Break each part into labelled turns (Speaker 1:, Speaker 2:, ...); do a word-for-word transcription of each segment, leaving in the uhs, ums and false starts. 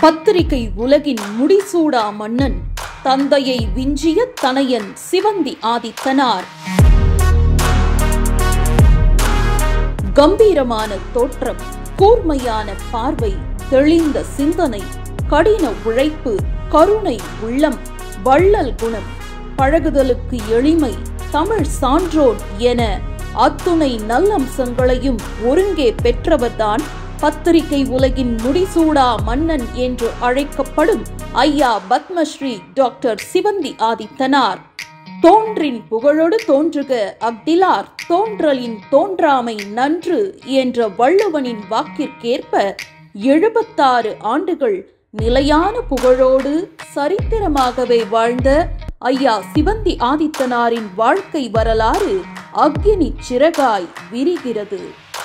Speaker 1: பத்திரிகை உலகின் முடிசூடா மன்னன், தந்தையை விஞ்சிய தனையன் சிவந்தி ஆதித்தனார். கம்பீரமான தோற்றம், கூர்மையான பார்வை, தெளிந்த சிந்தனை, கடின உழைப்பு, கருணை உள்ளம், வள்ளல் குணம், பழகுதலுக்கு எளிமை, தமிழ் சான்றோன் என அத்துணை நல்லம்சங்களையும் ஒருங்கே பெற்றவர்தான் பத்திரிகை உலகின் முடிசூடா மன்னன் என்று அழைக்கப்படும் ஐயா பத்மஸ்ரீ டாக்டர் சிவந்தி ஆதித்தனார். தோன்றின் புகழோடு தோன்றுக அஃதிலார், தோன்றலின் தோன்றாமை நன்று என்ற வள்ளுவனின் வாக்கிற்கேற்ப எழுபத்தாறு ஆண்டுகள் நிலையான புகழோடு சரித்திரமாகவே வாழ்ந்த ஐயா சிவந்தி ஆதித்தனாரின் வாழ்க்கை வரலாறு அக்னி சிறகாய் விரிகிறது.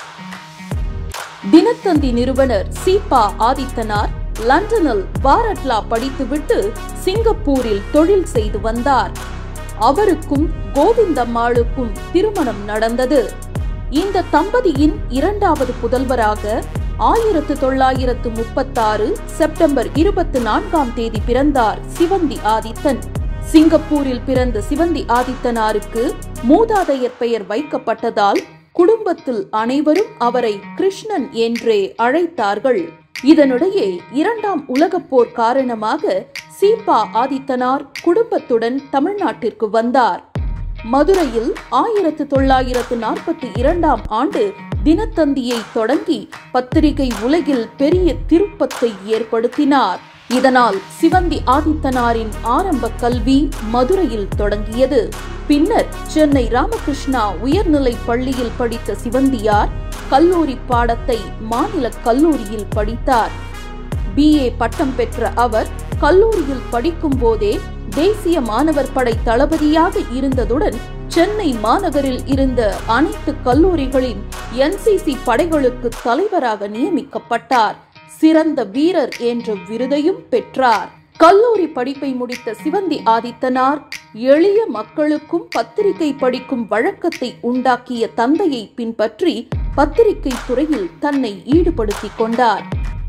Speaker 1: தினத்தந்தி நிறுவனர் சீபா ஆதித்தனார் லண்டனில் பாரட்லா படித்துவிட்டு சிங்கப்பூரில் தொழில் செய்து வந்தார். அவருக்கும் கோவிந்தம்மாளுக்கும் திருமணம் நடந்தது. இந்த தம்பதியின் இரண்டாவது புதல்வராக ஆயிரத்து தொள்ளாயிரத்து முப்பத்தாறு செப்டம்பர் இருபத்தி நான்காம் தேதி பிறந்தார் சிவந்தி ஆதித்தன். சிங்கப்பூரில் பிறந்த சிவந்தி ஆதித்தனாருக்கு மூதாதையர் பெயர் வைக்கப்பட்டதால் குடும்பத்தில் அனைவரும் அவரை கிருஷ்ணன் என்றே அழைத்தார்கள். இதனிடையே இரண்டாம் உலகப் போர் காரணமாக சீபா ஆதித்தனார் குடும்பத்துடன் தமிழ்நாட்டிற்கு வந்தார். மதுரையில் ஆயிரத்து தொள்ளாயிரத்து நாற்பத்தி இரண்டாம் ஆண்டு தினத்தந்தியை தொடங்கி பத்திரிகை உலகில் பெரிய திருப்பத்தை ஏற்படுத்தினார். இதனால் சிவந்தி ஆதித்தனாரின் ஆரம்ப கல்வி மதுரையில் தொடங்கியது. பின்னர் சென்னை ராமகிருஷ்ணா உயர்நிலை பள்ளியில் படித்த சிவந்தியார் கல்லூரி பாடத்தை மாநில கல்லூரியில் படித்தார். பி ஏ பட்டம் பெற்ற அவர் கல்லூரியில் படிக்கும் போதே தேசிய மாணவர் படை தளபதியாக இருந்ததுடன் சென்னை மாநகரில் இருந்த அனைத்து கல்லூரிகளின் என் சி சி படைகளுக்கு தலைவராக நியமிக்கப்பட்டார். சிறந்த வீரர் என்ற விருதையும் பெற்றார். கல்லூரி படிப்பை முடித்த சிவந்தி ஆதித்தனார் எளிய மக்களுக்கும் பத்திரிகை படிக்கும் வழக்கத்தை உண்டாக்கிய தந்தையை பின்பற்றி பத்திரிகை துறையில் தன்னை ஈடுபடுத்திக் கொண்டார்.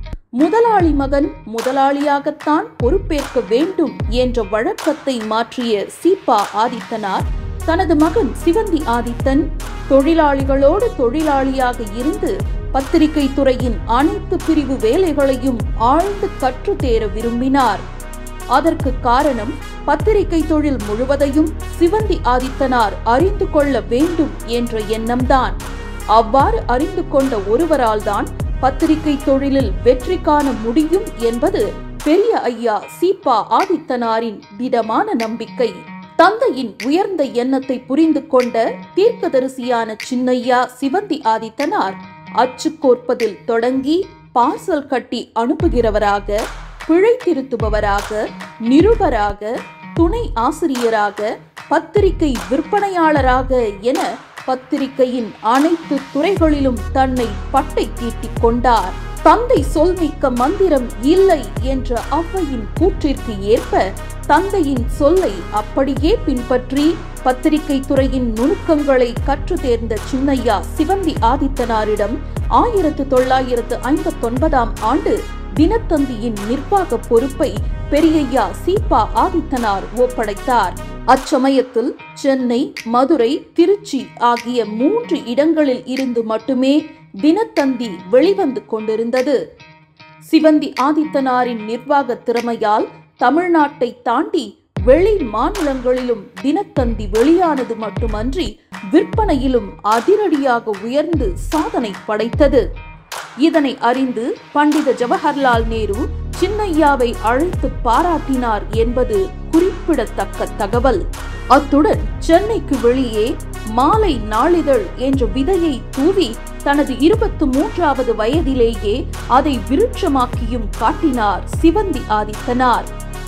Speaker 1: முதலாளி மகன் முதலாளியாகத்தான் பொறுப்பேற்க வேண்டும் என்ற வழக்கத்தை மாற்றிய சீபா ஆதித்தனார் தனது மகன் சிவந்தி ஆதித்தன் தொழிலாளிகளோடு தொழிலாளியாக இருந்து பத்திரிகை துறையின் அனைத்து பிரிவு வேலைகளையும் ஆழ்ந்து கற்று தேர விரும்பினார். அதற்கு காரணம் பத்திரிகை தொழில் முழுவதையும் சிவந்தி ஆதித்தனார் அறிந்து கொள்ள வேண்டும் என்ற எண்ணம்தான். அவ்வாறு அறிந்து கொண்ட ஒருவரால் தான் பத்திரிகை தொழிலில் வெற்றி காண முடியும் என்பது பெரிய ஐயா சீபா ஆதித்தனாரின் திடமான நம்பிக்கை. தந்தையின் உயர்ந்த எண்ணத்தை புரிந்து கொண்ட தீர்க்கதரிசியான சின்னையா சிவந்தி ஆதித்தனார் அச்சு கோர்ப்பதில் தொடங்கி பார்சல் கட்டி அனுப்புகிறவராக, பிழை திருத்துபவராக, நிருபராக, துணை ஆசிரியராக, பத்திரிகை விற்பனையாளராக என பத்திரிகையின் அனைத்து துறைகளிலும் தன்னை பட்டை தீட்டிக் கொண்டார். தந்தை சொல்மிக்க மந்திரம் இல்லை என்ற ஔவையின் கூற்றிற்கு ஏற்ப தந்தையின் சொல்லை அப்படியே பின்பற்றி பத்திரிகை துறையின் நுணுக்கங்களை கற்று தேர்ந்த சின்னையா சிவந்தி ஆதித்தனாரிடம் ஆயிரத்து தொள்ளாயிரத்து ஐம்பத்தி ஒன்பதாம் ஆண்டு தினத்தந்தியின் நிர்வாக பொறுப்பை பெரியய்யா சீபா ஆதித்தனார் ஒப்படைத்தார். அச்சமயத்தில் சென்னை, மதுரை, திருச்சி ஆகிய மூன்று இடங்களில் இருந்து மட்டுமே தினத்தந்தி வெளிவந்து கொண்டிருந்தது. சிவந்தி ஆதித்தனாரின் நிர்வாக திறமையால் தமிழ்நாட்டை தாண்டி வெளி மாநிலங்களிலும் தினத்தந்தி வெளியானது மட்டுமன்றி விற்பனையிலும் அதிரடியாக உயர்ந்து சாதனை படைத்தது. இதனை அறிந்து பண்டித ஜவஹர்லால் நேரு சின்னையாவை அழைத்து பாராட்டினார் என்பது குறிப்பிடத்தக்க தகவல். அத்துடன் சென்னைக்கு வெளியே மாலை நாளிதழ் என்ற விதையை தூவி தனது இருபத்தி மூன்றாவது வயதிலேயே அதை விருட்சமாக்கியும் காட்டினார் சிவந்தி ஆதித்தனார்.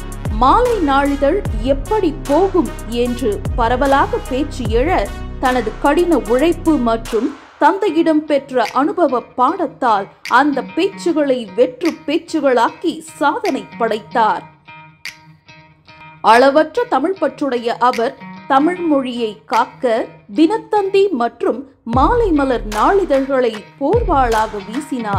Speaker 1: மாலை நாளிதழ் எப்படி போகும் என்று பரவலாக பேச்சு எழ தனது கடின உழைப்பு மற்றும் தந்தையிடம் பெற்ற அனுபவ பாடத்தால் அந்த பேச்சுகளை வெற்று பேச்சுகளாக்கி சாதனை படைத்தார். அளவற்ற தமிழ் பற்றுடைய அவர் தமிழ் மொழியை காக்க தினத்தந்தி மற்றும் மாலை மலர் நாளிதழ்களை போர்வாளாக வீசினார்.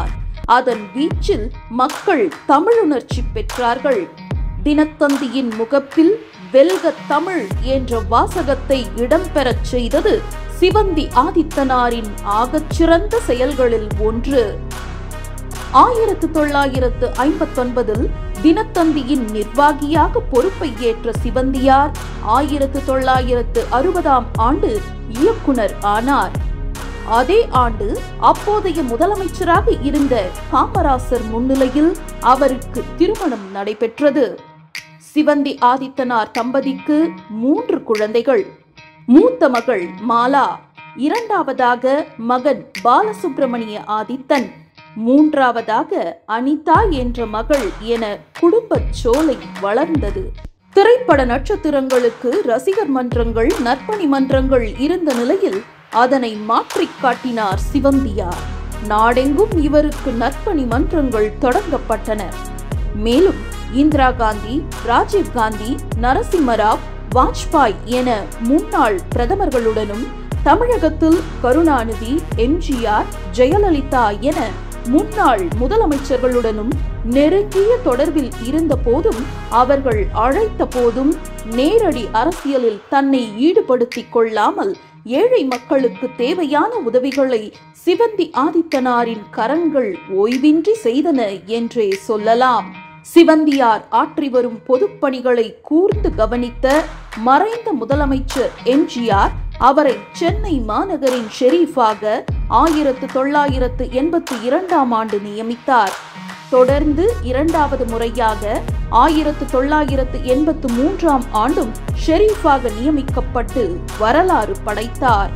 Speaker 1: அதன் வீச்சில் மக்கள் தமிழுணர்ச்சி பெற்றார்கள். தினத்தந்தியின் முகப்பில் வெல்க தமிழ் என்ற வாசகத்தை இடம்பெறச் செய்தது சிவந்தி ஆதித்தனாரின் ஆகச்சிறந்த செயல்களில் ஒன்று. ஆயிரத்து தொள்ளாயிரத்து ஐம்பத்தி ஒன்பதில் தினத்தந்தியின் நிர்வாகியாக பொறுப்பை ஏற்ற சிவந்தியார் ஆயிரத்து தொள்ளாயிரத்து அறுபதாம் ஆண்டு இயக்குனர் ஆனார். அதே ஆண்டு அப்போதைய முதலமைச்சராக இருந்த காமராசர் முன்னிலையில் அவருக்கு திருமணம் நடைபெற்றது. சிவந்தி ஆதித்தனார் தம்பதிக்கு மூன்று குழந்தைகள். மூத்த மகள் மாலா, இரண்டாவதாக மகன் பாலசுப்பிரமணிய ஆதித்தன், மூன்றாவதாக அனிதா என்ற மகள் என குடும்ப சோலை வளர்ந்தது. திரைப்பட நட்சத்திரங்களுக்கு ரசிகர் மன்றங்கள், நற்பணி மன்றங்கள் இருந்த நிலையில் அதனை மாற்றிக் காட்டினார் சிவந்தியார். நாடெங்கும் இவருக்கு நற்பணி மன்றங்கள் தொடங்கப்பட்டன. மேலும் இந்திரா காந்தி, ராஜீவ் காந்தி, நரசிம்மராவ், வாஜ்பாய் என முன்னாள் பிரதமர்களுடனும், தமிழகத்தில் கருணாநிதி, எம்ஜிஆர், ஜெயலலிதா என முன்னாள் முதலமைச்சர்களுடனும் நெருங்கிய தொடர்பில் இருந்த போதும், அவர்கள் அழைத்த போதும் நேரடி அரசியலில் தன்னை ஈடுபடுத்திக் கொள்ளாமல் ஏழை மக்களுக்கு தேவையான உதவிகளை சிவந்தி ஆதித்தனாரின் கரங்கள் ஓய்வின்றி செய்தன என்றே சொல்லலாம். சிவந்தியார் ஆற்றி வரும் பொதுப்பணிகளை கூர்ந்து கவனித்த மறைந்த முதலமைச்சர் எம்ஜிஆர் அவரை சென்னை மாநகரின் ஷெரீஃபாக ஆயிரத்து தொள்ளாயிரத்து எண்பத்தி இரண்டாம் ஆண்டு நியமித்தார். தொடர்ந்து இரண்டாவது முறையாக ஆயிரத்து தொள்ளாயிரத்து எண்பத்து மூன்றாம் ஆண்டும் ஷெரீஃபாக நியமிக்கப்பட்டு வரலாறு படைத்தார்.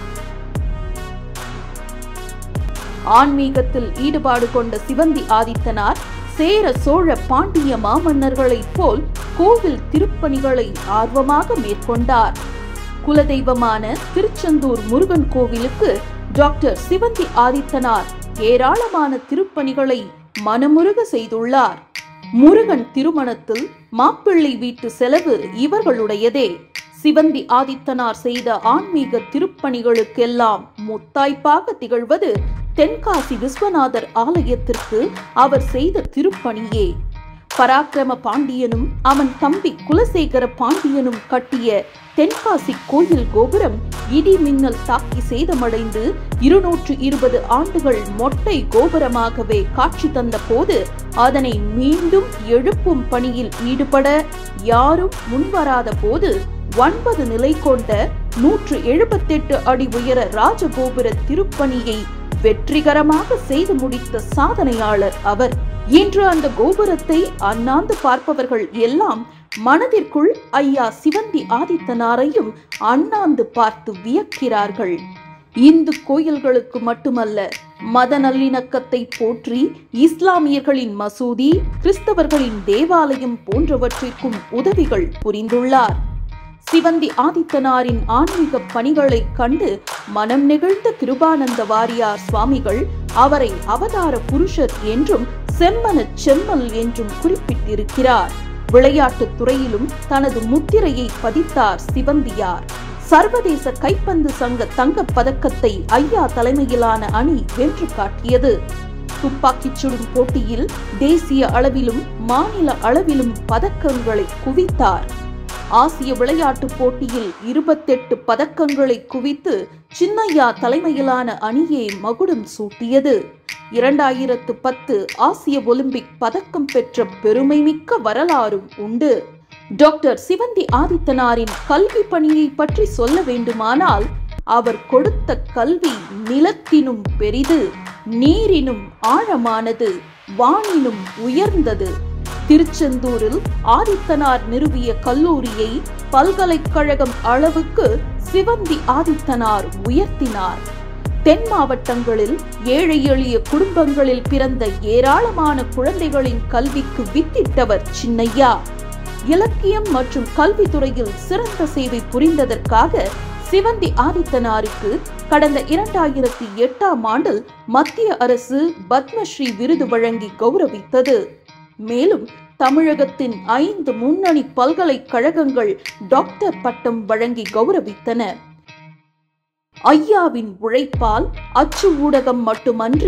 Speaker 1: ஆன்மீகத்தில் ஈடுபாடு கொண்ட சிவந்தி ஆதித்தனார் சேர சோழ பாண்டிய மாமன்னர்களைப் போல் கோவில் திருப்பணிகளை ஆர்வமாக மேற்கொண்டார். குலதெய்வமான திருச்செந்தூர் முருகன் கோவிலுக்கு டாக்டர் சிவந்தி ஆதித்தனார் ஏராளமான திருப்பணிகளை மனமுருக செய்துள்ளார். முருகன் திருமணத்தில் மாப்பிள்ளை வீட்டு செலவு இவர்களுடையதே. சிவந்தி ஆதித்தனார் செய்த ஆன்மீக திருப்பணிகளுக்கெல்லாம் முத்தாய்ப்பாக திகழ்வது தென்காசி விஸ்வநாதர் ஆலயத்திற்கு அவர் செய்த திருப்பணியே. பராக்கிரம பாண்டியனும் அவன் தம்பி குலசேகர பாண்டியனும் கட்டிய தென்காசி கோயில் கோபுரம் இடி மின்னல் தாக்கி சேதமடைந்து இருநூற்று இருபது ஆண்டுகள் மொட்டை கோபுரமாகவே காட்சி தந்த போது அதனை மீண்டும் எழுப்பும் பணியில் ஈடுபட யாரும் முன்வராத போது ஒன்பது நிலை கொண்ட நூற்று எழுபத்தெட்டு அடி உயர ராஜகோபுர திருப்பணியை வெற்றிகரமாக செய்து முடித்த சாதனையாளர் அவர். இன்று அந்த கோபுரத்தை அண்ணாந்து பார்ப்பவர்கள் எல்லாம் மனதிற்குள் ஐயா சிவந்தி ஆதித்தனாரையும் அண்ணாந்து பார்த்து வியக்கிறார்கள். இந்து கோயில்களுக்கு மட்டுமல்ல, மத நல்லிணக்கத்தை போற்றி இஸ்லாமியர்களின் மசூதி, கிறிஸ்தவர்களின் தேவாலயம் போன்றவற்றிற்கும் உதவிகள் புரிந்துள்ளார். சிவந்தி ஆதித்தனாரின் ஆன்மீக பணிகளை கண்டு மனம் நெகிழ்ந்த கிருபானந்த வாரியார் சுவாமிகள் அவரை அவதார புருஷர் என்றும் செம்மன செம்மல் என்றும் குறிப்பிட்டிருக்கிறார். விளையாட்டுத் துறையிலும் தனது முத்திரையை பதித்தார் சிவந்தியார். சர்வதேச கைப்பந்து சங்க தங்கப் பதக்கத்தை ஐயா தலைமையிலான அணி வென்று காட்டியது. துப்பாக்கிச் சுடும் போட்டியில் தேசிய அளவிலும் மாநில அளவிலும் பதக்கங்களை குவித்தார். ஆசிய விளையாட்டுப் போட்டியில் இருபத்தெட்டு பதக்கங்களை குவித்து சின்னையா தலைமையிலான அணியே மகுடம் சூட்டியது. இரண்டாயிரத்து பத்து ஆசிய ஒலிம்பிக் பதக்கம் பெற்ற பெருமை மிக்க வரலாறும் உண்டு. டாக்டர் சிவந்தி ஆதித்தனாரின் கல்வி பணியை பற்றி சொல்ல வேண்டுமானால், அவர் கொடுத்த கல்வி நிலத்தினும் பெரிது, நீரினும் ஆழமானது, வானினும் உயர்ந்தது. திருச்செந்தூரில் ஆதித்தனார் நிறுவிய கல்லூரியை பல்கலைக்கழகம் அளவுக்கு சிவந்தி ஆதித்தனார் உயர்த்தினார். தென் மாவட்டங்களில் ஏழை எளிய குடும்பங்களில் பிறந்த ஏராளமான குழந்தைகளின் கல்விக்கு வித்திட்டவர் சின்னையா. இலக்கியம் மற்றும் கல்வித்துறையில் சிறந்த சேவை புரிந்ததற்காக சிவந்தி ஆதித்தனாருக்கு கடந்த இரண்டாயிரத்தி எட்டாம் ஆண்டில் மத்திய அரசு பத்மஸ்ரீ விருது வழங்கி கௌரவித்தது. மேலும் தமிழகத்தின் ஐந்து முன்னணி பல்கலைக்கழகங்கள் டாக்டர் பட்டம் வழங்கி கௌரவித்தன. ஐயாவின் உழைப்பால் அச்சு ஊடகம் மட்டுமன்றி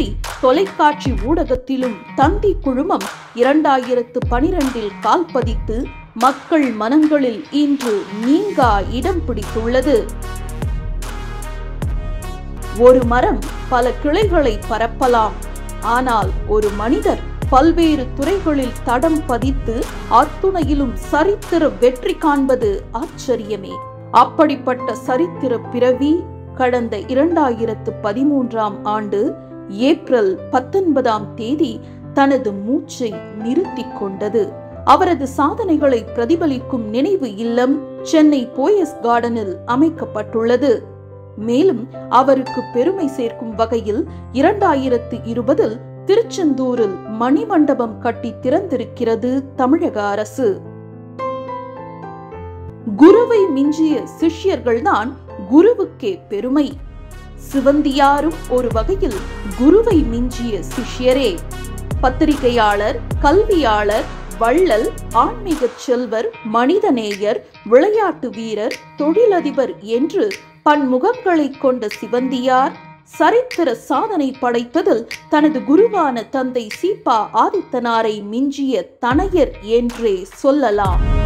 Speaker 1: தொலைக்காட்சி ஊடகத்திலும் தந்தி குழுமம் இரண்டாயிரத்து பனிரெண்டில் கால் பதித்து மக்கள் மனங்களில் இன்று நீங்கா இடம் பிடித்துள்ளது. ஒரு மரம் பல கிளைகளை பரப்பலாம், ஆனால் ஒரு மனிதர் பல்வேறு துறைகளில் தடம் பதித்து அத்துணையிலும் சரித்திர வெற்றி காண்பது ஆச்சரியமே. அப்படிப்பட்ட சரித்திர பிறவி கடந்த இரண்டாயிரத்து பதிமூன்றாம் ஆண்டு ஏப்ரல் பத்தொன்பதாம் தேதி தனது மூச்சை நிறுத்திக் கொண்டது. அவரது சாதனைகளை பிரதிபலிக்கும் நினைவு இல்லம் சென்னை போயஸ் கார்டனில் அமைக்கப்பட்டுள்ளது. மேலும் அவருக்கு பெருமை சேர்க்கும் வகையில் இரண்டாயிரத்து இருபதில் திருச்செந்தூரில் மணிமண்டபம் கட்டி திறந்திருக்கிறது தமிழக அரசு. குருவை மிஞ்சிய சிஷ்யர்கள்தான் குருவுக்கே பெருமை. சிவந்தியாரும் ஒரு வகையில் குருவை மிஞ்சிய சிஷ்யரே. பத்திரிகையாளர், கல்வியாளர், வள்ளல், ஆன்மீக செல்வர், மனிதநேயர், விளையாட்டு வீரர், தொழிலதிபர் என்று பன்முகங்களை கொண்ட சிவந்தியார் சரித்திர சாதனை படைத்ததில் தனது குருவான தந்தை சீபா ஆதித்தனாரை மிஞ்சிய தனையர் என்றே சொல்லலாம்.